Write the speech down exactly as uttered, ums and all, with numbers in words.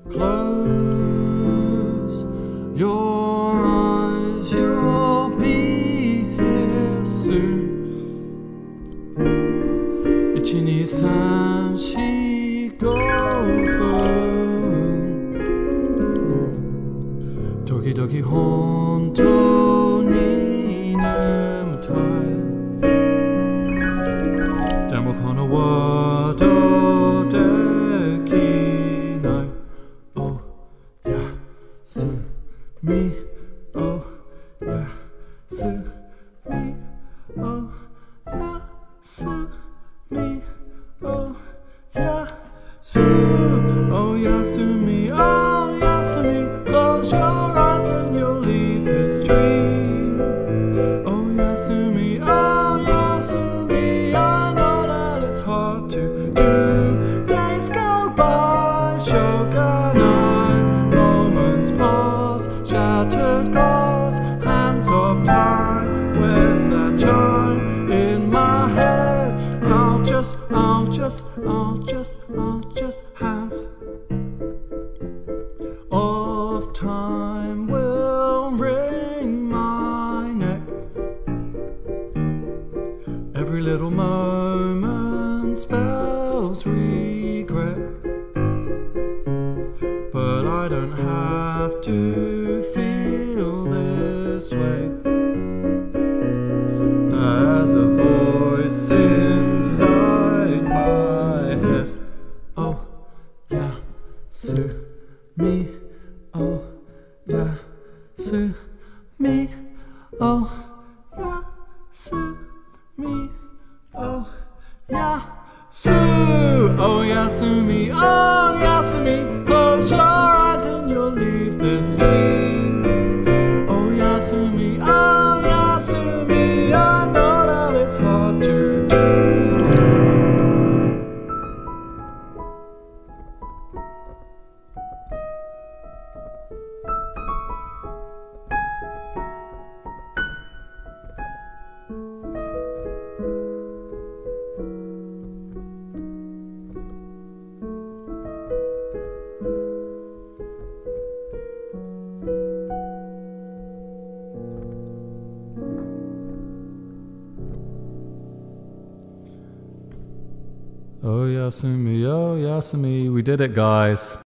Close your eyes, you'll be here soon. いち、に、さん、し、ごふん時々本当に眠たい。でもこのワードできない。Oh, Yasumi. Oh, Yasumi. Oh, Yasumi. Oh, Yasu. Oh, Yasumi. Oh, Yasumi. Close your eyes and you'll leave this dream. Oh, Yasumi. Oh, Yasumi. I know that it's hard to do. Days go by, shogun eye, moments pass, shattered glass, hands of time. Where's that chime in my head? I'll just, I'll just, I'll just, I'll just hands of time will wring my neck. Every little moment spells regret, but I don't have to feel this way. As a voice inside my head. Oh, Yasumi. Oh, Yasumi. Oh, Yasumi. Oh, Yasu. Oh, Yasumi. Oh, Yasumi. Close your eyes and you'll leave this dream. Oh, Yasumi. Oh, Yasumi. I know that it's hard to do. Oh, Yasumi, oh, Yasumi, we did it, guys.